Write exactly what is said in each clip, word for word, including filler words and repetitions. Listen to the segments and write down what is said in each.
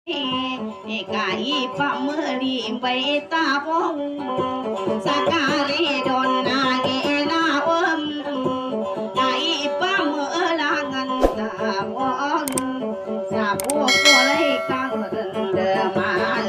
Kai pameri bai tabong sakari don nage na om kai pamelangan tabong sapu kolai kang rendemal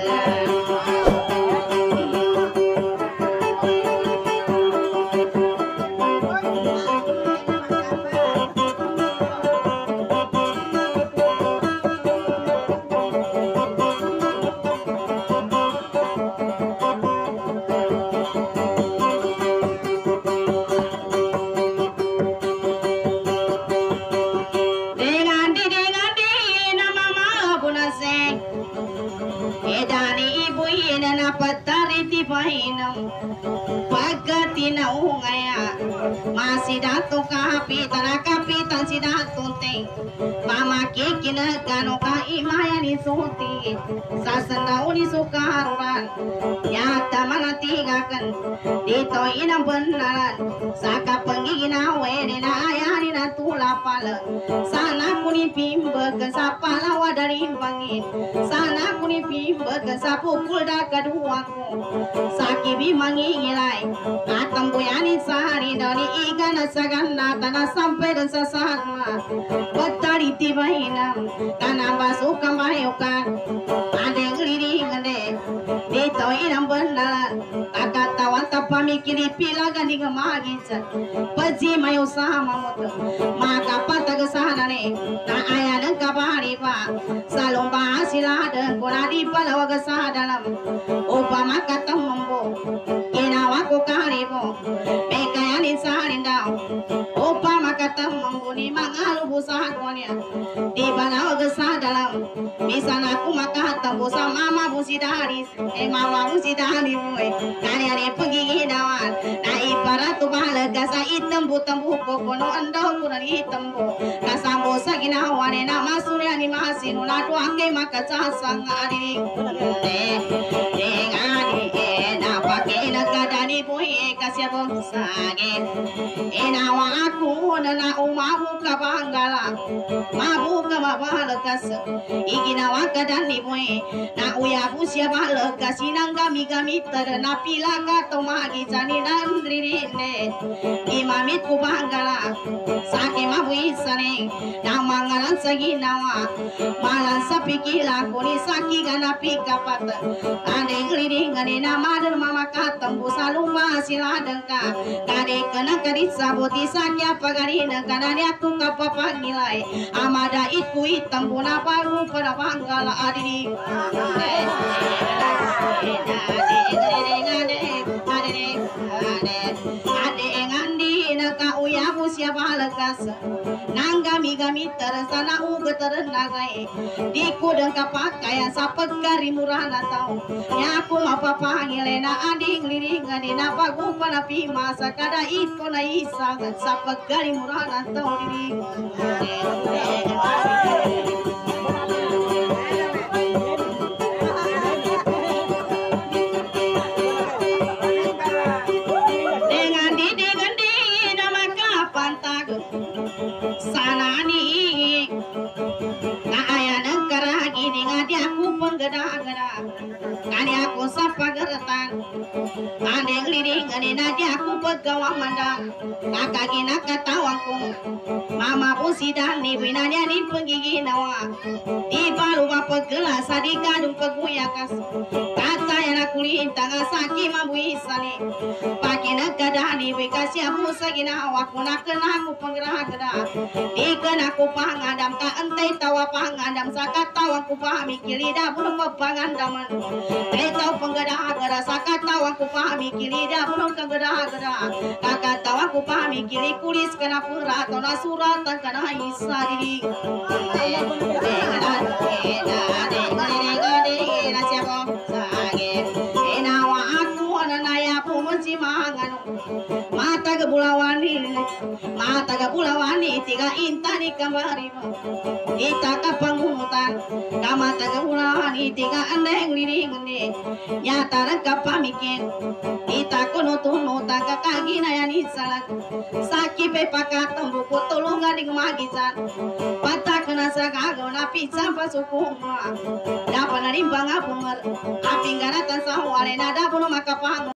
masih dato kapitan kapitan si dato teng pamaki kina kano ka imaya ni suti sasandau ni sukaruran nyata mana tiga kan dito inang benaran saka penggina wene na ayani na tula pala sana kuni pimba ke sapala wadari pangin sana kuni pimba ke sapukul da kedua ku sakibi mangingilai atam buyani sari doni ikan sagana tanah sampai dan sasana betari tibaina tanah basuh kamayokan ada yang liring ade dito inang benaran kakak tawan tapamikiri pila gani ngamagisa paji mayo sama moto maka patag sana ne na aya dan kabari pa salomba sila dan konadi palawaga sa dalam upama katam mambo kinawa ko karibo pekayani salindao upama katam mambo ni mangalu busa konya di palawaga sa dalam misana aku maka tambo sama mama busidari eh mama busidari boy kalian pergi dawan na ibarat tu balaga sa item butam buko kono ando kuran item bo kasambo sa ginawa ne na masurya ni masinu na tuange maka casang adi eh eh ngadi eh na pake na kadani boy kasya bonsage eh na wa aku na na umabu ka bangala mabu ka mabalakas iginawa kadani boy na uya busya balakas inang kami kami ter na pila ka tomagi jani nandri ne imamit ku bangala sake mabu isane na mangalan sagi nawa malan sapikila kuni saki gana pika pat ade gliring ane na madar mama katam busaluma sila dengka kade kena kadit saboti sakya pagari na kanani aku kapapangilai amada iku hitam puna paru pada bangala adiri siapa lekas nanggami gami tersana uga ternagai di kudang kapakai sapet kari murah natau nyaku apa pangilena ading liring adi napa gupa napi masa kada itu na isa sapet kari murah natau diri sanani na aya negara gini ngadi aku penggeda-geda kani aku sapa geretan ade ngliring ade nadi aku pegawah mandang kakak gina katawangku mama pusidan ni winanya ni penggigi nawa di baru bapa gelas adi gadung peguyakas kata yang aku lintang asaki mabu isani pagi negada ni wikasya musa gina awaku nak kena aku penggera-geda ikan aku pangadam ka entai tawa pangadam sakat tawa ku pahami kilida belum pangandaman entai tawa penggeda-geda sakat tawa ku pahami kilida belum penggeda-geda kakak tawa ku pahami kili kulis kena pura atau nasuratan kena isa diri mata gebulawani mata gebulawani tiga intani kembali ita kapangutan kamata gebulawani tiga andeng liring ne nyata rangka pamikin ita kono tuno taka kagi nayani salah saki pe pakat tembuku tolongan di magisan patah kena sagago na pizza pasuku dapat narimbang apungar apinggara tansah wale nada bulu makapangu